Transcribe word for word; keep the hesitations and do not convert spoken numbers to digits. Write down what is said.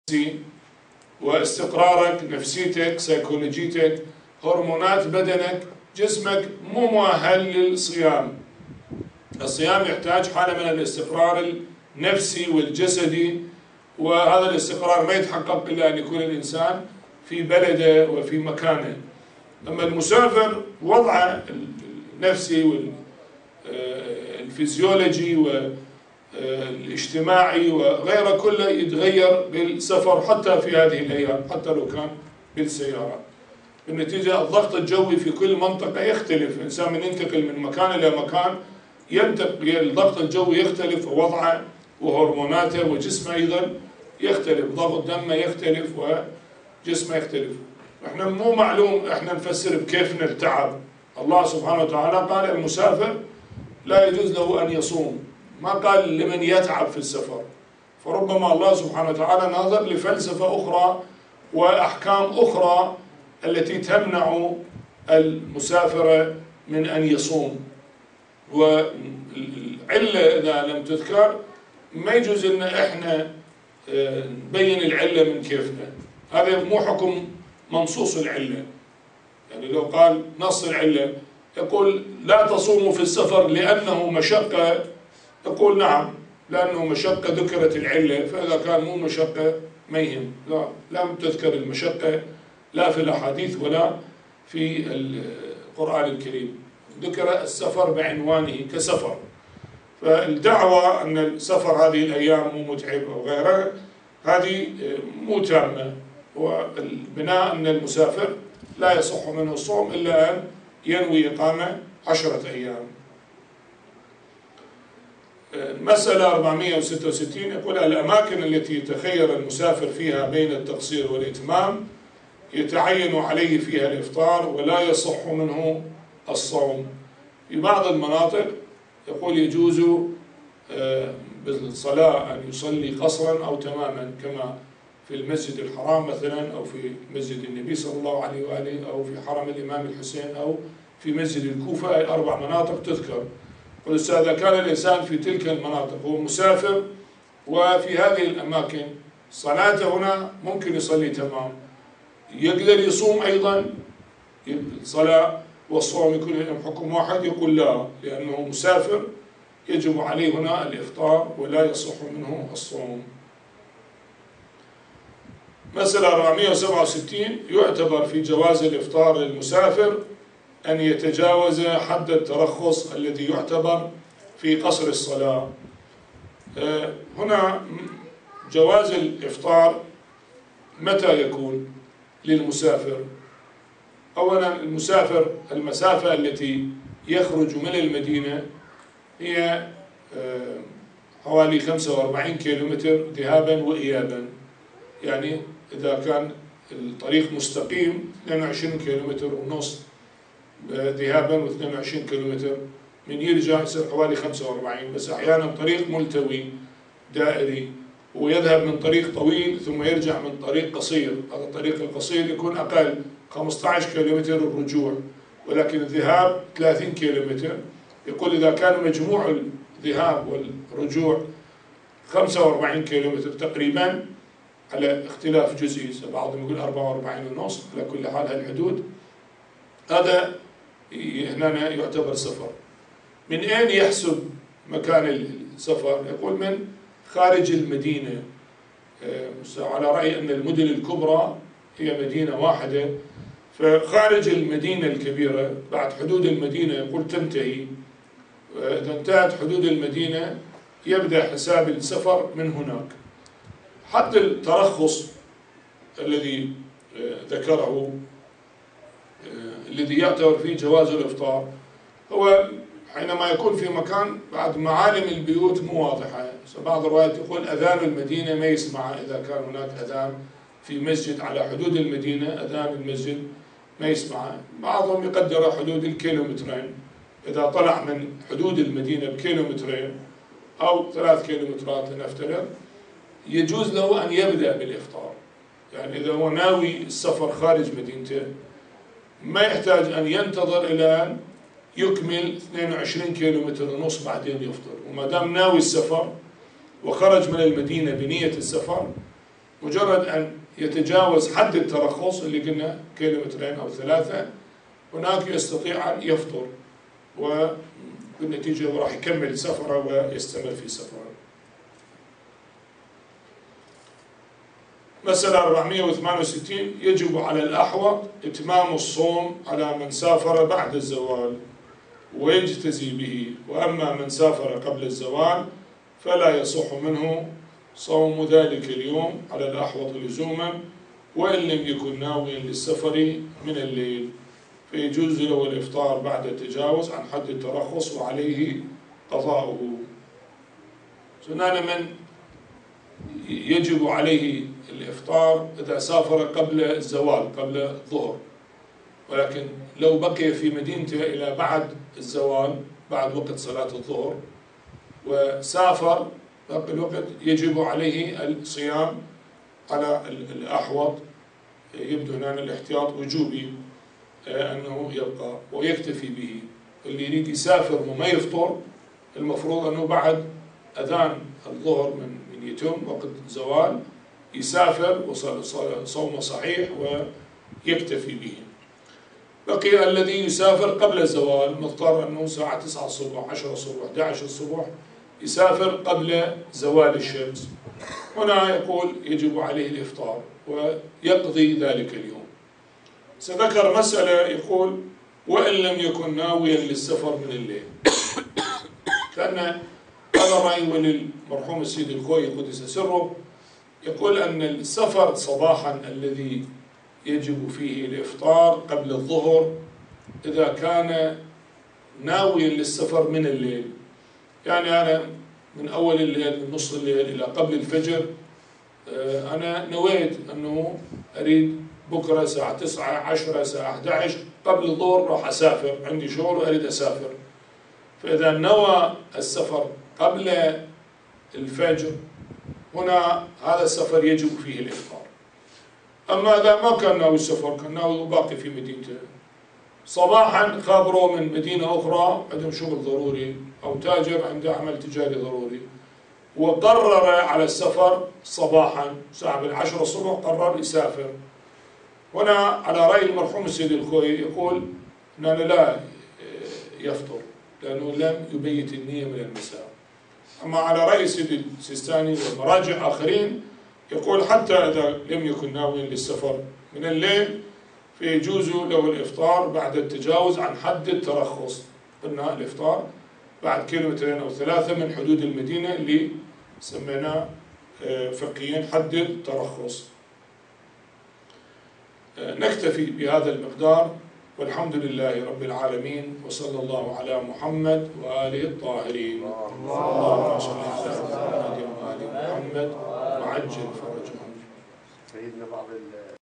واستقرارك، نفسيتك، سيكولوجيتك، هرمونات بدنك، جسمك مو مؤهل للصيام. الصيام يحتاج حالة من الاستقرار النفسي والجسدي، وهذا الاستقرار ما يتحقق إلا أن يكون الإنسان في بلده وفي مكانه. أما المسافر وضعه النفسي والفيزيولوجي والاجتماعي وغيره كله يتغير بالسفر حتى في هذه الأيام، حتى لو كان بالسيارة. بالنتيجة الضغط الجوي في كل منطقة يختلف، الإنسان من ينتقل من مكان إلى مكان ينتقل الضغط الجوي يختلف، ووضعه وهرموناته وجسمه أيضا يختلف، ضغط دمه يختلف وجسمه يختلف. احنا مو معلوم احنا نفسر بكيفنا التعب. الله سبحانه وتعالى قال المسافر لا يجوز له أن يصوم، ما قال لمن يتعب في السفر. فربما الله سبحانه وتعالى ناظر لفلسفة أخرى وأحكام أخرى التي تمنع المسافر من أن يصوم. والعلة إذا لم تذكر ما يجوز أن احنا نبين العلة من كيفنا، هذا مو حكم منصوص العلة. يعني لو قال نص العلة يقول لا تصوموا في السفر لأنه مشقة، يقول نعم لأنه مشقة ذكرت العلة، فإذا كان مو مشقة ما يهم. لا، لم تذكر المشقة لا في الأحاديث ولا في القرآن الكريم، ذكر السفر بعنوانه كسفر. فالدعوة أن السفر هذه الأيام مو متعب أو غيره هذه مو تامة، والبناء أن المسافر لا يصح منه الصوم إلا أن ينوي إقامة عشرة أيام. المسألة أربعمئة وستة وستين يقول الأماكن التي يتخير المسافر فيها بين التقصير والإتمام يتعين عليه فيها الإفطار ولا يصح منه الصوم. في بعض المناطق يقول يجوز بالصلاة أن يصلي قصرا أو تماما، كما في المسجد الحرام مثلا، أو في مسجد النبي صلى الله عليه وآله، أو في حرم الإمام الحسين، أو في مسجد الكوفة. أي أربع مناطق تذكر. قل إذا كان الإنسان في تلك المناطق هو مسافر وفي هذه الأماكن صلاته هنا ممكن يصلي تمام، يقدر يصوم أيضا. الصلاة والصوم يكون لهم حكم واحد؟ يقول لا، لأنه مسافر يجب عليه هنا الإفطار ولا يصح منه الصوم. مسألة أربعمئة وسبعة وستين يعتبر في جواز الإفطار للمسافر أن يتجاوز حد الترخص الذي يعتبر في قصر الصلاة. هنا جواز الإفطار متى يكون للمسافر؟ أولا المسافر المسافة التي يخرج من المدينة هي حوالي خمسة وأربعين كيلومتر ذهابا وإيابا، يعني إذا كان الطريق مستقيم اثنين وعشرين كيلومتر ونص ذهابا واثنين وعشرين كيلومتر، من يرجع يصير حوالي خمسة وأربعين. بس أحيانا طريق ملتوي دائري ويذهب من طريق طويل ثم يرجع من طريق قصير، هذا الطريق القصير يكون أقل خمسة عشر كيلومتر الرجوع، ولكن الذهاب ثلاثين كيلومتر. يقول إذا كان مجموع الذهاب والرجوع خمسة وأربعين كيلومتر تقريبا على اختلاف جزئي، بعضهم يقول أربعة وأربعين ونص، على كل حال هالحدود، هذا هنا يعتبر سفر. من أين يحسب مكان السفر؟ يقول من خارج المدينة، على رأي أن المدن الكبرى هي مدينة واحدة، فخارج المدينة الكبيرة بعد حدود المدينة يقول تنتهي. إذا انتهت حدود المدينة يبدأ حساب السفر من هناك. حد الترخص الذي ذكره الذي يعتبر فيه جواز الإفطار هو حينما يكون في مكان بعد معالم البيوت مو واضحة. بعض الروايات يقول أذان المدينة ما يسمع، إذا كان هناك أذان في مسجد على حدود المدينة أذان المسجد ما يسمع. بعضهم يقدر حدود الكيلومترين، إذا طلع من حدود المدينة بكيلومترين أو ثلاث كيلومترات لنفترض يجوز له أن يبدأ بالإفطار. يعني إذا هو ناوي السفر خارج مدينته ما يحتاج أن ينتظر إلى أن يكمل اثنين وعشرين كيلومتر ونص بعدين يفطر، وما دام ناوي السفر وخرج من المدينة بنية السفر مجرد أن يتجاوز حد الترخص اللي قلنا كيلومترين أو ثلاثة هناك يستطيع أن يفطر، وبالنتيجة راح يكمل سفره ويستمر في سفره. مسألة أربعمئة وثمانية وستين: يجب على الأحوط إتمام الصوم على من سافر بعد الزوال ويجتزي به، وأما من سافر قبل الزوال فلا يصح منه صوم ذلك اليوم على الأحوط لزوما، وإن لم يكن ناويا للسفر من الليل، فيجوز له الإفطار بعد التجاوز عن حد الترخص وعليه قضاؤه. سنان من يجب عليه الإفطار إذا سافر قبل الزوال قبل الظهر، ولكن لو بقي في مدينته إلى بعد الزوال بعد وقت صلاة الظهر وسافر باقي الوقت يجب عليه الصيام على الأحوط. يبدو هنا الاحتياط وجوبي أنه يبقى ويكتفي به. اللي يريد يسافر وما يفطر المفروض أنه بعد أذان الظهر من من يتم وقت زوال يسافر وصومه صحيح ويكتفي به. بقي الذي يسافر قبل الزوال مضطر أنه الساعة تسعة الصبح عشرة الصبح أحد عشر الصبح يسافر قبل زوال الشمس، هنا يقول يجب عليه الإفطار ويقضي ذلك اليوم. سذكر مسألة يقول وإن لم يكن ناويا للسفر من الليل، كأن هذا رأي وللمرحوم السيد الخوي قدس سره، يقول أن السفر صباحا الذي يجب فيه الإفطار قبل الظهر إذا كان ناويا للسفر من الليل، يعني أنا من أول الليل من نصف الليل إلى قبل الفجر أنا نويت أنه أريد بكرة الساعة تسعة عشرة الساعة أحد عشر قبل الظهر راح أسافر، عندي شغل وأريد أسافر، فإذا نوى السفر قبل الفجر هنا هذا السفر يجب فيه الإفطار. أما إذا ما كان ناوي السفر، كان ناوي باقي في مدينته، صباحا خابروا من مدينة أخرى عندهم شغل ضروري أو تاجر عنده عمل تجاري ضروري وقرر على السفر صباحا الساعة بالعشرة الصبح قرر يسافر، هنا على رأي المرحوم السيد الخوي يقول أنه لا يفطر لأنه لم يبيت النية من المساء. أما على رأي السيد السيستاني ومراجع آخرين يقول حتى إذا لم يكن ناويا للسفر من الليل فيجوز له الإفطار بعد التجاوز عن حد الترخص. قلنا الإفطار بعد كيلومترين أو ثلاثة من حدود المدينة اللي سميناه فقهيا حد الترخص. نكتفي بهذا المقدار والحمد لله رب العالمين، وصلى الله على محمد وآله الطاهرين. اللهم صل على محمد وآل محمد وعجل فرجهم.